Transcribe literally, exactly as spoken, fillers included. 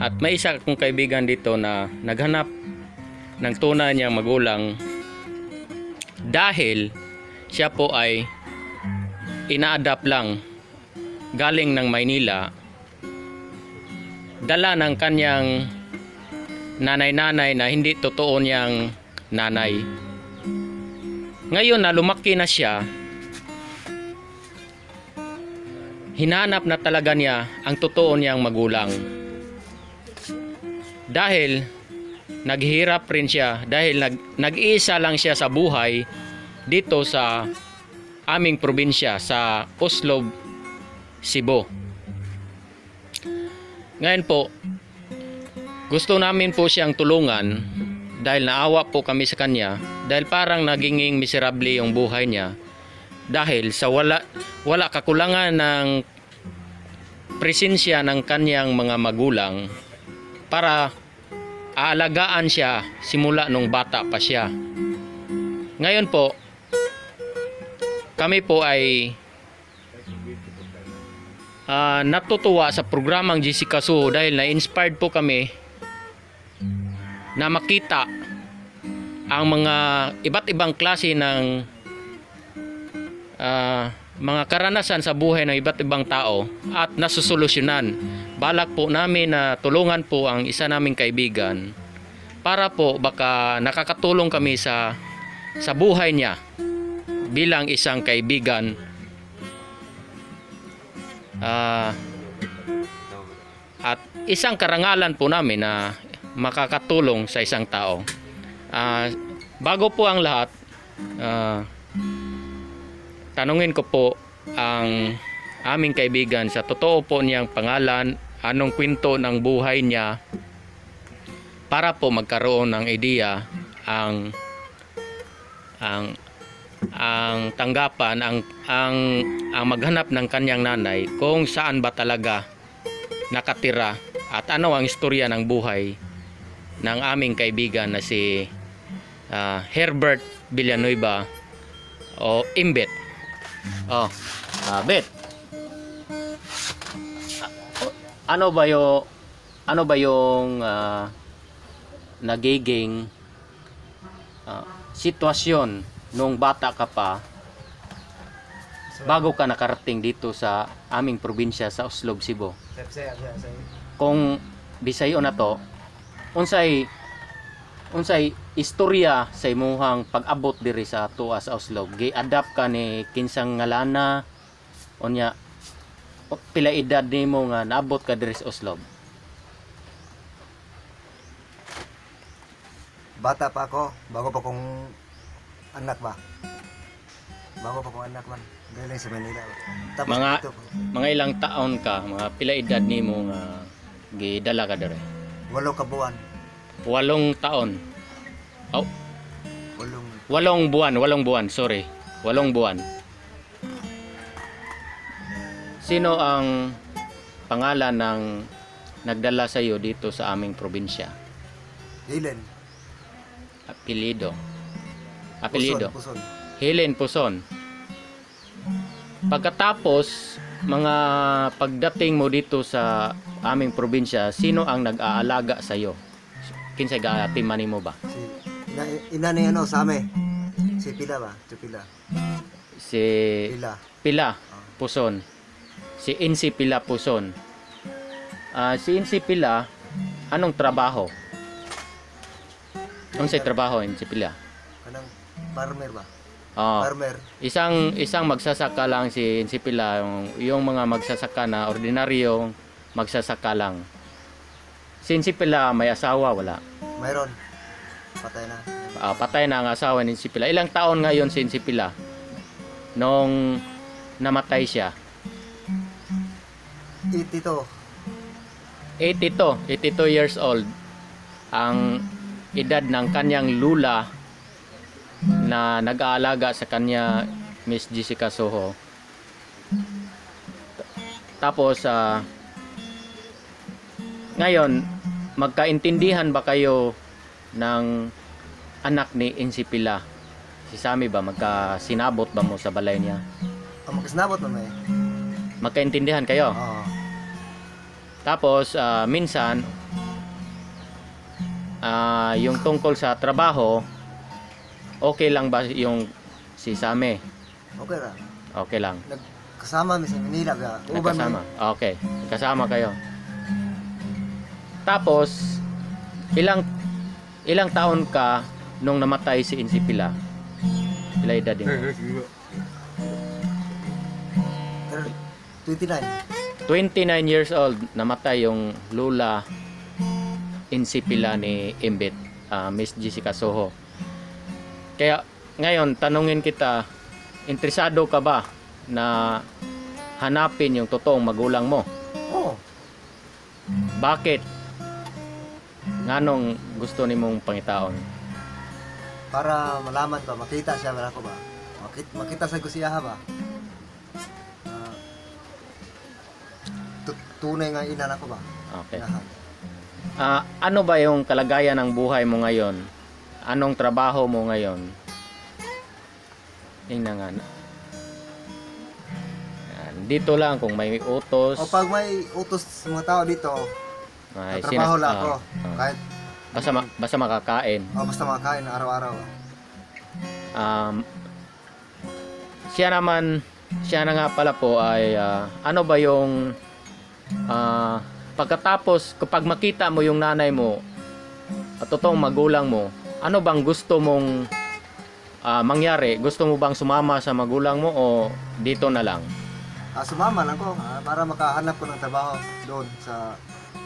At may isa akong kaibigan dito na naghanap ng tunay niyang magulang dahil siya po ay ina-adapt lang galing ng Maynila, dala ng kanyang nanay-nanay na hindi totoo niyang nanay. Ngayon na lumaki na siya, hinanap na talaga niya ang totoo niyang magulang. Dahil naghihirap rin siya, dahil nag, nag-iisa lang siya sa buhay dito sa aming probinsya, sa Oslob, Cebu. Ngayon po, gusto namin po siyang tulungan dahil naawa po kami sa kanya, dahil parang naging miserable yung buhay niya dahil sa wala wala kakulangan ng presensya ng kanyang mga magulang para aalagaan siya simula nung bata pa siya. Ngayon po, kami po ay uh, natutuwa sa programang Jessica Soho dahil na-inspired po kami na makita ang mga iba't ibang klase ng uh, mga karanasan sa buhay ng iba't ibang tao at nasusolusyonan. Balak po namin na tulungan po ang isa naming kaibigan para po baka nakakatulong kami sa sa buhay niya bilang isang kaibigan. Uh, at isang karangalan po namin na makakatulong sa isang tao. Uh, bago po ang lahat, uh, tanungin ko po ang aming kaibigan sa totoo po niyang pangalan, anong kwento ng buhay niya para po magkaroon ng ideya ang ang ang tanggapan ang ang ang maghanap ng kanyang nanay kung saan ba talaga nakatira at ano ang istorya ng buhay ng aming kaibigan na si uh, Herbert Villanueva o Imbet. Oh, uh, Bet. Uh, ano ba yung ano ba yung uh, nagiging uh, sitwasyon nung bata ka pa bago ka nakarating dito sa aming probinsya sa Oslob, Cebu? Kung Bisayo na to, unsay unsay istorya sa imuhang pag-abot diri sa tuwa sa Oslob? Gi-adapt ka ni kinsang ngalana unya pila edad nimo nga naabot ka diri sa Oslob? Bata pa ako, bago pa kong anak ba? Bago pa kong anak man. Galing sa Manila. Tapos Mga dito, mga ilang taon ka, mga pila edad nimo nga gidala ka diri? walo ka buwan. Walong taon. Oh, Walong walong buwan, walong buwan, sorry. Walong buwan. Sino ang pangalan ng nagdala sa iyo dito sa aming probinsya? Helen. Apelido. Apelido. Puson, Puson. Helen Puson. Pagkatapos mga pagdating mo dito sa aming probinsya, sino ang nag-aalaga sa iyo? Kinsay gaatiman nimo ba? Si ina, ina ni ano sa ame. Si Pila ba? Si Pila. Si Pila. Pila Puson. Si Insi Pila Puson. Ah, si Insi Pila, anong trabaho? Anong say trabaho Insi Pila? Kanang farmer ba? Oh, Farmer. isang isang magsasaka lang si Insi Pila, yung, yung mga magsasaka na ordinaryong magsasaka lang. Si Insi Pila may asawa wala? Mayroon. Patay na. Ah, patay na ang asawa ni Insi Pila. Ilang taon ngayon si Insi Pila nung namatay siya? Itito. eighty-two, eighty-two years old ang edad ng kanyang lula na nag-aalaga sa kanya, Miss Jessica Soho. Tapos uh, ngayon magkaintindihan ba kayo ng anak ni Insi Pila? Si Sammy ba magkasinabot ba mo sa balay niya? Ang magkasnabot mo may. Magkaintindihan kayo? Oo. Tapos uh, minsan ah, yung tungkol sa trabaho, okay lang ba yung si Same? Okay ra. Okay lang. Nagkasama mi sa Manila ga. Uban Nagkasama. mi. Okay. Kasama kayo. Tapos, ilang ilang taon ka nung namatay si Insipila? Ilang edad din? twenty-nine. twenty-nine years old, namatay yung lula Insipila ni Imbit, ah, Miss Jessica Soho. Kaya ngayon, tanungin kita, interesado ka ba na hanapin yung totoong magulang mo? Oo. Bakit? Nganong gusto nimong pangitaon? Para malaman ba, makita siya ba ako ba? Makita, makita sa ko siya ba? Ah, tu- tunay nga ina na ko ba? Okay. Inahan. Ah, ano ba yung kalagayan ng buhay mo ngayon? Anong trabaho mo ngayon? Tingnan nga. Yan. Dito lang kung may utos. O pag may utos sa mga tao dito, may trabaho sinas- lang ah, ako. ah. Kahit basta, ma- basta makakain. oh, basta makakain araw-araw. Um, siya naman, siya na nga pala po ay ah, ano ba yung ah, pagkatapos kapag makita mo yung nanay mo at totoong magulang mo, ano bang gusto mong ah, mangyari? Gusto mo bang sumama sa magulang mo o dito na lang? Ah, sumama lang ko ah, para makahanap ko ng trabaho doon sa